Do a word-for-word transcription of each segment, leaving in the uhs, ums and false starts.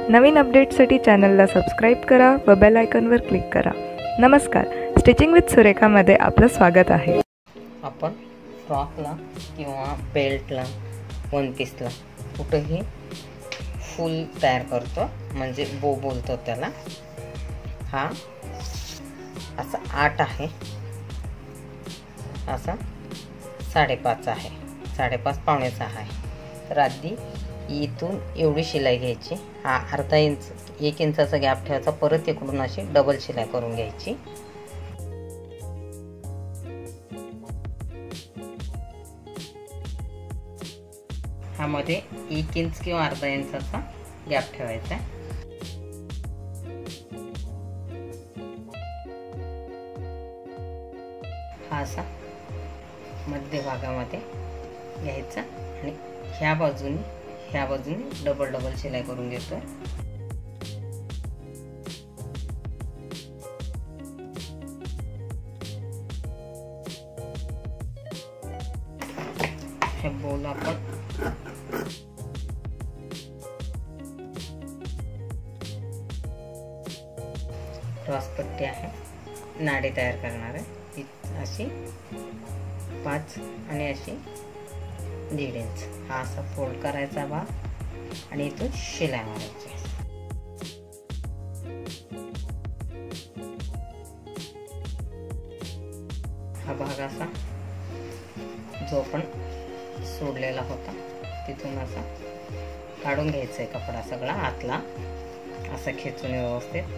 नवीन अपडेट्ससाठी चॅनलला सबस्क्राईब करा व बेल आयकॉनवर क्लिक करा। नमस्कार, स्टिचिंग विथ सुरेखामध्ये आपलं स्वागत आहे। आपण फ्रॉकला किंवा बेल्टला, वन पीसला कुठेही फुल तयार करतो, म्हणजे बो बोलतो त्याला। हा असा आठ आहे, असा साडेपाच आहे, साडेपाच पावणे सहा आहे। तर आधी इथून एवढी शिलाई घ्यायची, हा अर्धा इंच एक इंचाचा गॅप ठेवायचा, परत इकडून अशी डबल शिलाई करून घ्यायची। ह्यामध्ये एक इंच किंवा अर्धा इंचाचा गॅप ठेवायचा आहे। हा असा मध्य भागामध्ये घ्यायचा आणि ह्या बाजूने ह्या बाजूने डबल डबल शिलाई करून घेतोय। हे बोल आपण क्रॉस पट्टी आहे, नाडी तयार करणार आहे, अशी पाच आणि अशी दीड इंच। हा असा फोल्ड करायचा भाग आणि इथून शिलाई मारायची। हा भाग असा जो आपण सोडलेला होता तिथून असा काढून घ्यायचा आहे कपडा सगळा आतला, असा खेचून व्यवस्थित।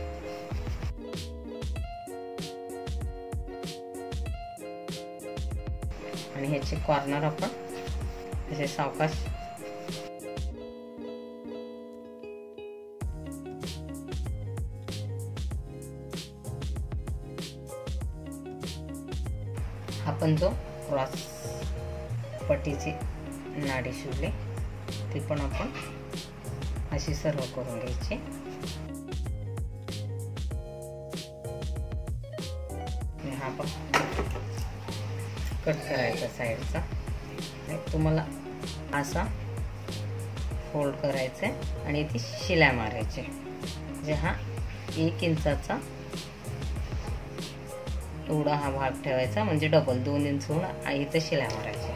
आणि ह्याचे कॉर्नर आपण असे सावकाश आपण जो क्रॉस पट्टीची नाडी शिवली ती पण आपण अशी सर्व करून घ्यायची। हा पण कट करायचा साईडचा, तुम्हाला असा फोल्ड करायचा आहे आणि ती शिलाई मारायची। जे हा एक इंचाचा एवढा हा भाग ठेवायचा, म्हणजे डबल दोन इंच होऊन इथे शिलाई मारायची।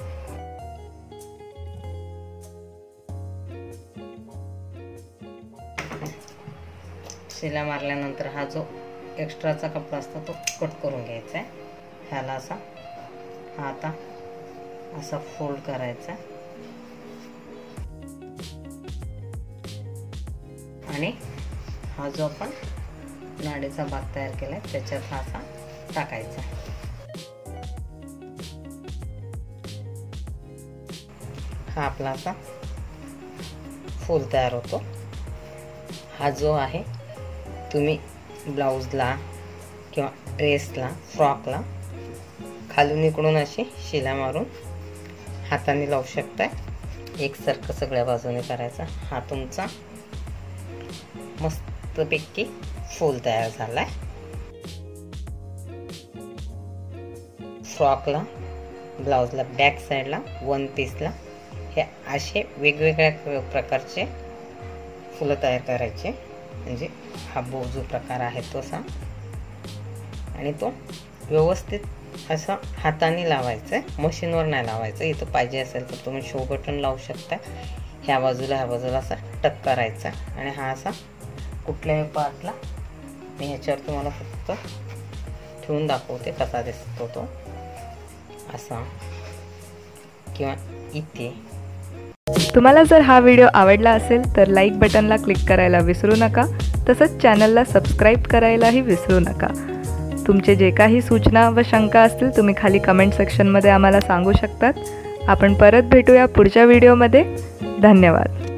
शिलाई मारल्यानंतर हा जो एक्स्ट्राचा कपडा असतो तो कट करून घ्यायचा आहे। ह्याला असा हा आता असा फोल्ड करायचा आणि हा जो आपण नाडीचा भाग तयार केलाय त्याच्यात हा असा टाकायचा। हा आपला असा फूल तयार होतो। हा जो आहे तुम्ही ब्लाउजला किंवा ड्रेसला, फ्रॉकला खालून इकडून अशी शिलाई मारून हाताने लावू शकताय। एकसारखं सगळ्या बाजूने करायचा। हा तुमचा मस्तपैकी फूल तयार झालाय। फ्रॉकला, ब्लाउजला, बॅक साईडला, वन पीसला हे असे वेगवेगळ्या प्रकारचे फुलं तयार करायचे। म्हणजे हा बो जो प्रकार आहे तो असा, आणि तो व्यवस्थित असा हाताने लावायचा आहे, मशीनवर नाही लावायचं। इथं पाहिजे असेल तर तुम्ही शो बटन लावू शकता। ह्या बाजूला ह्या बाजूला असा टक करायचा आणि हा असा कुठल्याही पार्टला मी ह्याच्यावर तुम्हाला फक्त ठेवून दाखवते कसा दिसतो तो, असा किंवा इथे। तुम्हाला जर हा व्हिडिओ आवडला असेल तर लाईक बटनला क्लिक करायला विसरू नका, तसंच चॅनलला सबस्क्राईब करायलाही विसरू नका। तुमचे जे काही सूचना व शंका असतील तुम्ही खाली कमेंट सेक्शनमध्ये आम्हाला सांगू शकतात। आपण परत भेटूया पुढच्या व्हिडिओमध्ये। धन्यवाद।